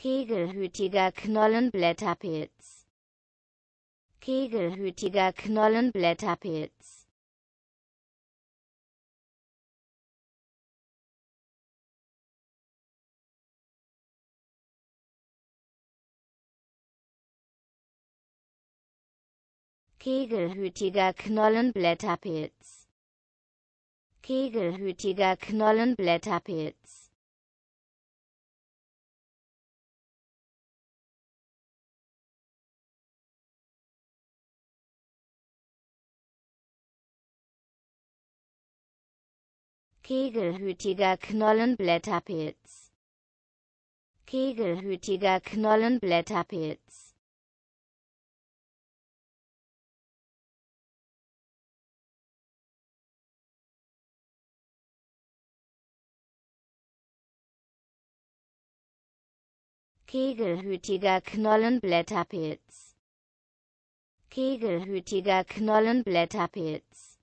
Kegelhütiger Knollenblätterpilz. Kegelhütiger Knollenblätterpilz. Kegelhütiger Knollenblätterpilz. Kegelhütiger Knollenblätterpilz. Kegelhütiger Knollenblätterpilz. Kegelhütiger Knollenblätterpilz. Kegelhütiger Knollenblätterpilz. Kegelhütiger Knollenblätterpilz.